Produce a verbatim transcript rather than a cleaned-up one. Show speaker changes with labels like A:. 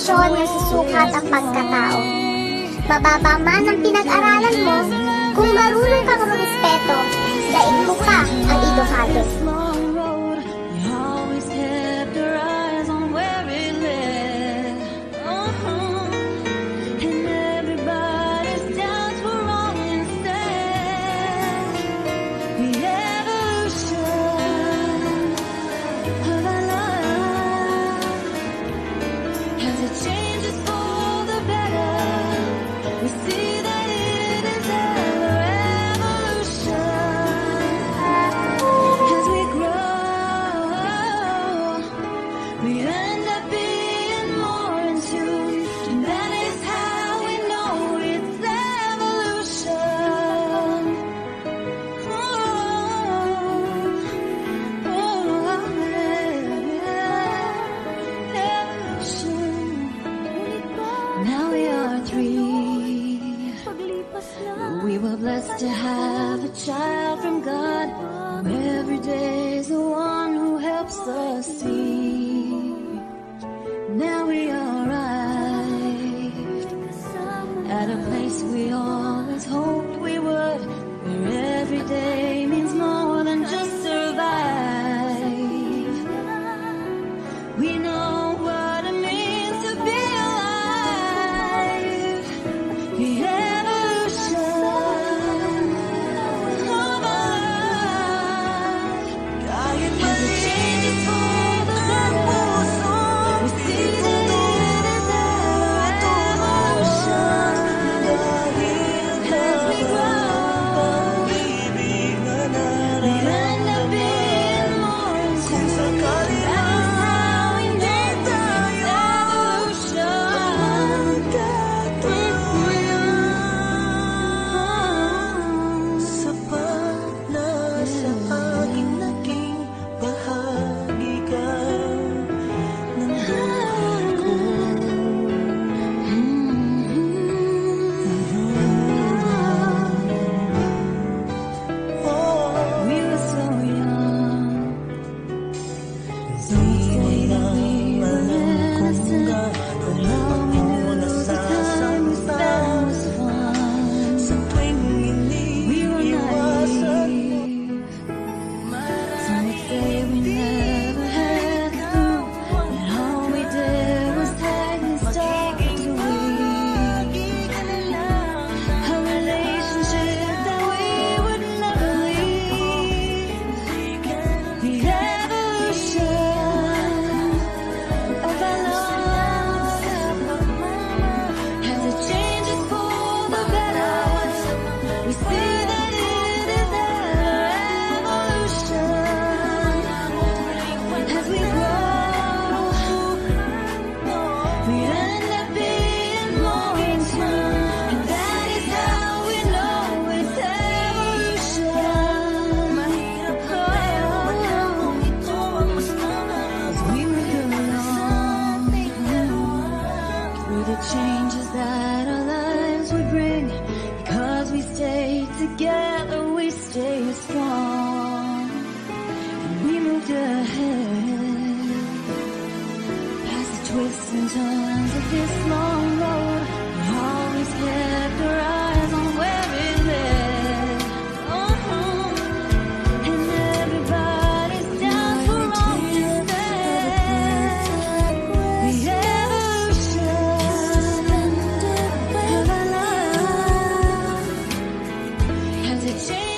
A: edukasyon na susukat ang pagkatao. Mababa man ang pinag-aralan mo, kung marunong kang rumispeto, daig mo ka ang edukado.
B: We were blessed to have a child from God, who every day is the one who helps us see. Now we arrived at a place we always hoped we would, where every day means more than just survive. We know what it means to be alive. Yeah. Changes that our lives would bring, because we stay together, we stay strong, and we moved ahead, past the twists and turns of this long road. We always kept our eyes on where it led. Oh, and everybody's down for all this bad. Yeah. Change